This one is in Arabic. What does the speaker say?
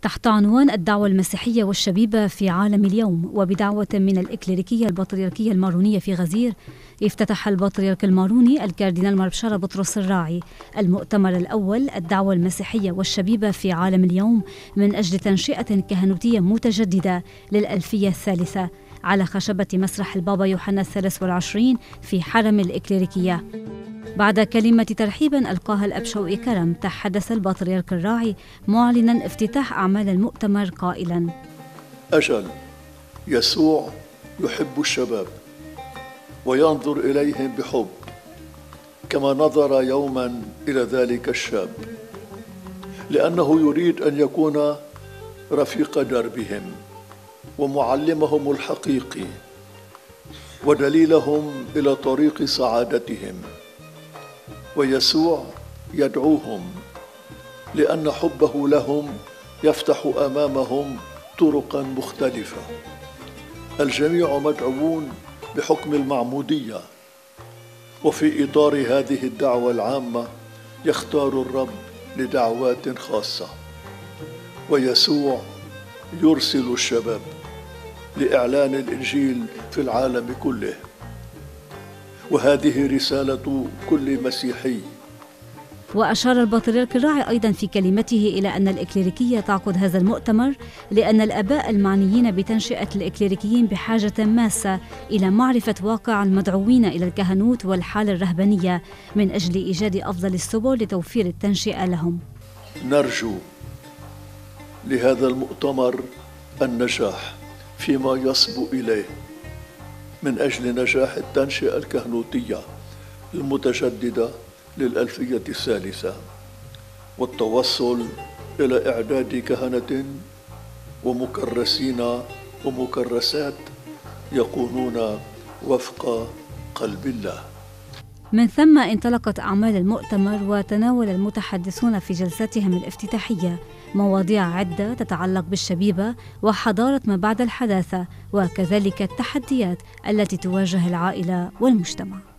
تحت عنوان الدعوة المسيحية والشبيبة في عالم اليوم، وبدعوة من الإكليريكية البطريركية المارونية في غزير، افتتح البطريرك الماروني الكاردينال ماربشارا بطرس الراعي المؤتمر الأول الدعوة المسيحية والشبيبة في عالم اليوم من أجل تنشئة كهنوتية متجددة للألفية الثالثة على خشبة مسرح البابا يوحنا الثالث والعشرين في حرم الإكليريكية. بعد كلمة ترحيب ألقاها الأب شوقي كرم، تحدث البطريرك الراعي معلنا افتتاح أعمال المؤتمر قائلا: أجل، يسوع يحب الشباب وينظر إليهم بحب كما نظر يوما إلى ذلك الشاب، لأنه يريد أن يكون رفيق دربهم ومعلمهم الحقيقي ودليلهم إلى طريق سعادتهم. ويسوع يدعوهم لأن حبه لهم يفتح أمامهم طرقا مختلفة. الجميع مدعوون بحكم المعمودية، وفي إطار هذه الدعوة العامة يختار الرب لدعوات خاصة، ويسوع يرسل الشباب لإعلان الإنجيل في العالم كله، وهذه رسالة كل مسيحي. وأشار البطريرك الراعي أيضا في كلمته إلى أن الإكليريكية تعقد هذا المؤتمر لأن الآباء المعنيين بتنشئة الإكليريكيين بحاجة ماسة إلى معرفة واقع المدعوين إلى الكهنوت والحالة الرهبانية من أجل إيجاد أفضل السبل لتوفير التنشئة لهم. نرجو لهذا المؤتمر النجاح فيما يصبو إليه من أجل نجاح التنشئة الكهنوتية المتجددة للألفية الثالثة، والتوصل إلى إعداد كهنة ومكرسين ومكرسات يكونون وفق قلب الله. من ثم انطلقت أعمال المؤتمر، وتناول المتحدثون في جلساتهم الافتتاحية مواضيع عدة تتعلق بالشبيبة وحضارة ما بعد الحداثة، وكذلك التحديات التي تواجه العائلة والمجتمع.